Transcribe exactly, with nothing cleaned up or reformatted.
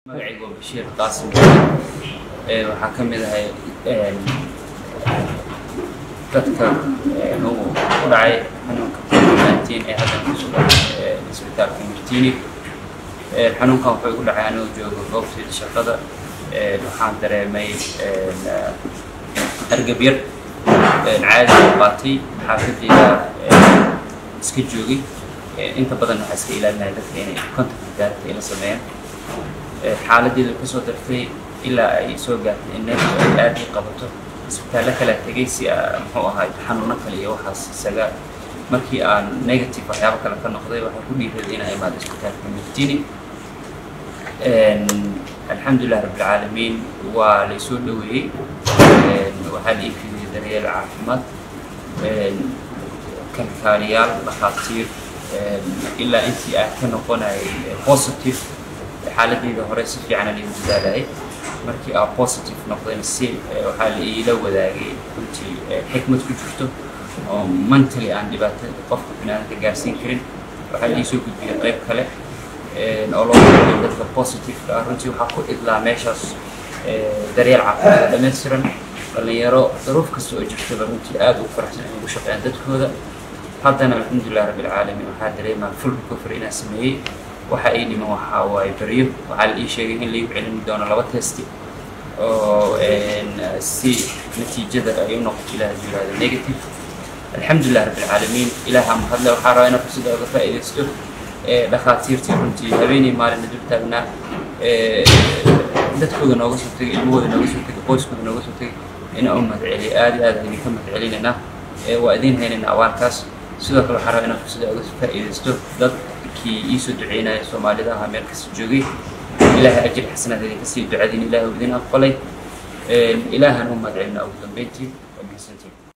magacaygu waa Bashiir Qaasim ee waxa kamid ahay ee dadka uu ku dhacay xanuunka covid nineteen ee hadda ku sugan isbitaalka Martini ee xanuunkan wuxuu ku dhacay anoo joogo goobta shaqada ee waxaan dareemay hargab yar caadi qaatay xaafadayda iska joogay inta badan waxa iska ilaalinay dadka inay contact gaartay ila sameeyaan xaaladdeedu ka soo dartay ilaa ay soo gaartay in ay aad u qabato isbitaal kala tagay si muxuu ahaa xanuuno kale iyo waxaas isaga markii aan negative waxyaabo kale ka noqday waxa ku dhiiray in ay maad isbitaalka Martini een alxamdulillah rabbil alamin waa la soo dhaweeyay een waxa la iibiyay daryeel caafimaad een kalkaaliyaal dhakhaatiir ilaa intii ay ka noqonay positive xaaladdeeda hore si fiican ay u dadaalay markii aan positive noqdeen si waxa la ila wadaagay runtii xikmad ku jirto oo mentally aan dhibaato qofka binaadamka gaarsiin karin waxa la soo gudbiyay qayb kale ee oo loo yiraahdo dadka positive ah runtii waxa ku idlaa meeshaas daryeel caafimaad dhammaystiran dhalinyaro duruuf kasta oo jirta runtii aad u faraxsan inay u shaqeeyaan dadkooda haddana alxamdulillah rabbil alamin waxa dareemaa full recovery inaa sameeyay waxa ay dhiman waxa way bariyo waxa la ii sheegay in la iib celin doono laba test oo een si natiijada ay u noqoto ilaa jiraada negative alxamdulillah rabbil alamin ilaaha ma hadla waxa raayna fursad uga faa'iideysto ee dhakhaatiirtii runtii habeenii maalin dib taagnaa ee dadkooda nooga soo tagay ilmahooda nooga soo tagay qoyskooda nooga soo tagay in aan madceli aad aad ay ka madcelinayna ee waa idin heynayna awaarkaas sidoo kale waxa raayna fursad uga faa'iideysto dad كي يسود عينا سومالي ده همير كسجوجي إله أجل حسنات هذه كسي دعادين إله ودين أقبلي إله هم مدعينا أو ذنبتي وبيسنتي